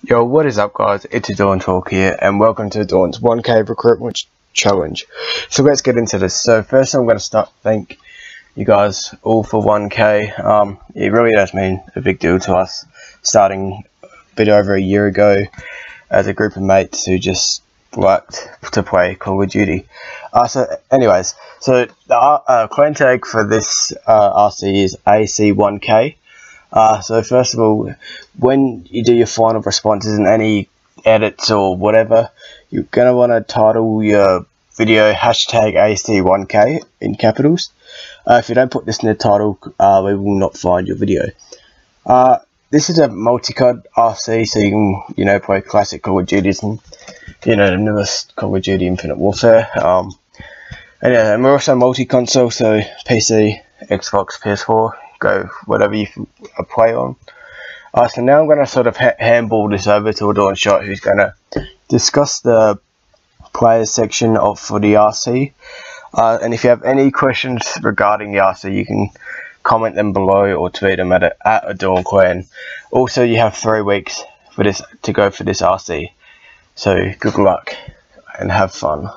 Yo, what is up guys, it's Dawn Talk here and welcome to Dawn's 1k recruitment challenge. So let's get into this. So first I'm going to thank you guys all for 1k. It really does mean a big deal to us, starting a bit over a year ago as a group of mates who just liked to play Call of Duty. So the clan tag for this RC is AC1k. So first of all, when you do your final responses and any edits or whatever, you're going to want to title your video hashtag AC1k in capitals. If you don't put this in the title, we will not find your video. This is a multi-cod RC, so you can, play classic Call of Duties and, the newest Call of Duty Infinite Warfare. And we're also multi-console, so PC, Xbox, PS4. Go whatever you play on. So now I'm going to sort of handball this over to Dawn Shot, who's going to discuss the players section for the RC. And if you have any questions regarding the RC, you can comment them below or tweet them at Dawn Clan. Also, you have 3 weeks for this to go for this RC. So good luck and have fun.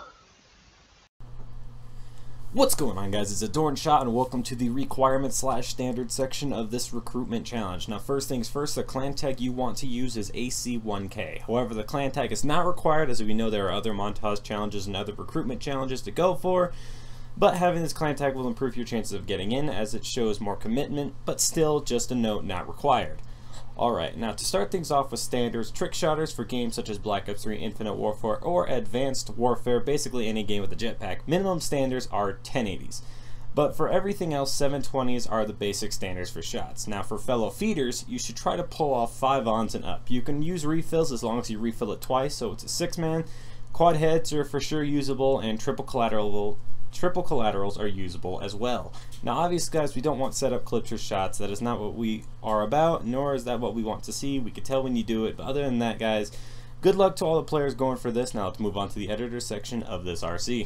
What's going on, guys? It's Adorn Shot and welcome to the requirement/standard section of this recruitment challenge. Now, first things first, the clan tag you want to use is AC1k. However, the clan tag is not required, as we know there are other montage challenges and other recruitment challenges to go for, but having this clan tag will improve your chances of getting in as it shows more commitment, but still just a note, not required. Alright, now to start things off with standards, trick shotters for games such as Black Ops 3, Infinite Warfare, or Advanced Warfare, basically any game with a jetpack, minimum standards are 1080s. But for everything else, 720s are the basic standards for shots. Now for fellow feeders, you should try to pull off 5-ons and up. You can use refills as long as you refill it twice, so it's a 6-man. Quad heads are for sure usable, and triple collaterals are usable as well. Now obviously guys, we don't want setup clips or shots. That is not what we are about, nor is that what we want to see. We can tell when you do it, but other than that guys, good luck to all the players going for this. Now let's move on to the editor section of this RC.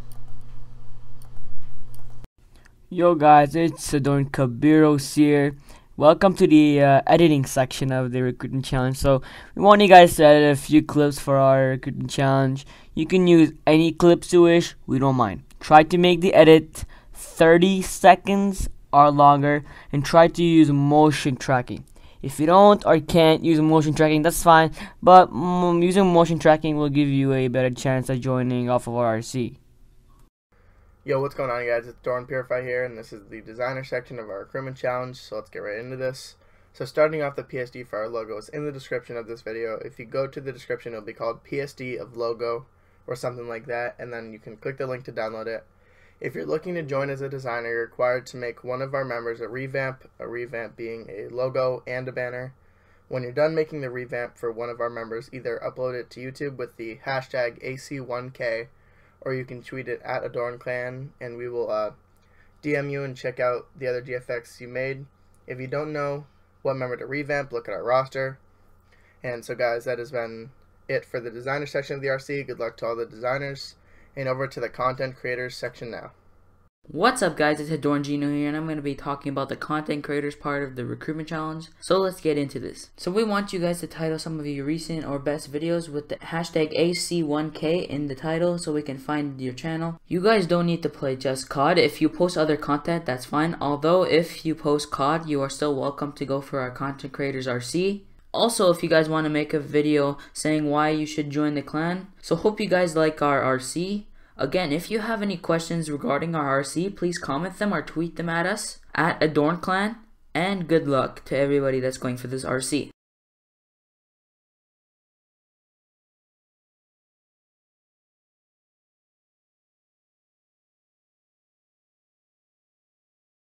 Yo guys, it's Adorn Kabiros here. Welcome to the editing section of the recruitment challenge. So we want you guys to edit a few clips for our recruitment challenge. You can use any clips you wish, we don't mind. Try to make the edit 30 seconds or longer and try to use motion tracking. If you don't or can't use motion tracking, that's fine, but using motion tracking will give you a better chance of joining off of our RC. Yo, what's going on guys? It's Dorn Purify here, and this is the designer section of our recruitment challenge, so let's get right into this. So starting off, the PSD for our logo is in the description of this video. If you go to the description, it'll be called PSD of logo or something like that, and then you can click the link to download it. If you're looking to join as a designer, you're required to make one of our members a revamp being a logo and a banner. When you're done making the revamp for one of our members, either upload it to YouTube with the hashtag AC1k, or you can tweet it at AdornClan, and we will DM you and check out the other GFX you made. If you don't know what member to revamp, look at our roster. And so guys, that has been it for the designer section of the RC. Good luck to all the designers, and over to the content creators section now. What's up guys, it's Adorn Gino here, and I'm going to be talking about the content creators part of the recruitment challenge. So let's get into this. So we want you guys to title some of your recent or best videos with the hashtag AC1k in the title so we can find your channel. You guys don't need to play just COD. If you post other content, that's fine. Although if you post COD, you are still welcome to go for our content creators RC. Also, if you guys want to make a video saying why you should join the clan. So hope you guys like our RC. Again, if you have any questions regarding our RC, please comment them or tweet them at us at AdornClan, and good luck to everybody that's going for this RC.